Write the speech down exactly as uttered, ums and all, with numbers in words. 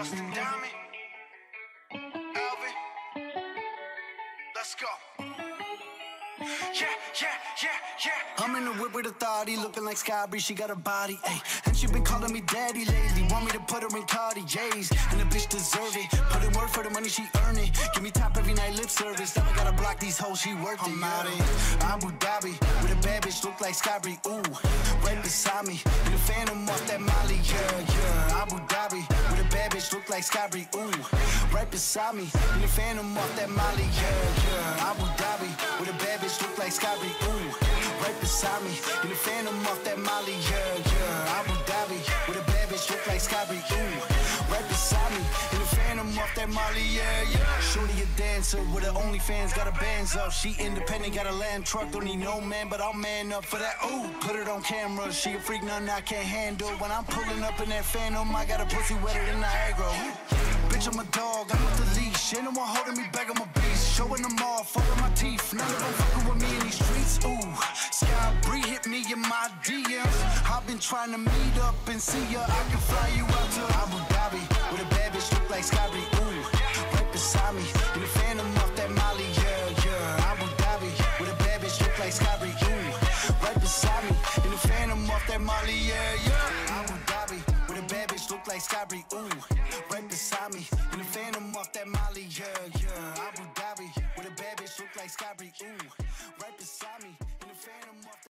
Justin Diamond, Alvin, let's go. Yeah, yeah, yeah, yeah. I'm in the whip with authority, looking like Sky Bree, she got a body, ayy. And she been calling me daddy lately, want me to put her in Cartier's, and the bitch deserve it. Put in work for the money, she earn it. Give me top every night, lip service. Now I gotta block these hoes, she worth it. I'm out in Abu Dhabi, with a bad bitch, look like Sky Bree, ooh. Right beside me, in the phantom off that Molly, yeah, yeah. Abu Dhabi, with a bad bitch, look like Sky Bree, ooh. Right beside me, in the phantom off that Molly, yeah, yeah. Abu Dhabi, with a bad bitch, look like Sky Bree, ooh. Right beside me, in the phantom off that Molly, yeah, yeah. Abu Dhabi, with a bad bitch, look like Sky Bree, ooh. Right beside me, in the phantom off that Molly, yeah, yeah. Shorty a dancer with her OnlyFans, got her bands up. She independent, got a land truck, don't need no man, but I'll man up for that. Ooh, put it on camera, she a freak, nothing I can't handle. When I'm pulling up in that phantom, I got a pussy wetter than Niagara. Bitch, I'm a dog, I'm with the leash. Ain't no one holding me back, I'm a beast. Showing them off, all of my teeth. None of them fucking with me in these streets. Ooh, Sky Bree hit me in my D Ms. I've been trying to meet up and see ya. I can fly you out to Abu Dhabi, with a bad bitch look like Sky Bree. Ooh, right beside me, in the phantom off that Molly, yeah, yeah. Abu Dhabi, with a bad bitch look like Sky Bree. Ooh, right beside me, in the phantom off that Molly, yeah, yeah. Abu Dhabi, with a bad bitch look like Sky Bree. Ooh, right beside me, in the phantom off that Molly, yeah, yeah. Abu Dhabi, with a bad bitch look like Sky Bree. Ooh, right beside me, in the phantom.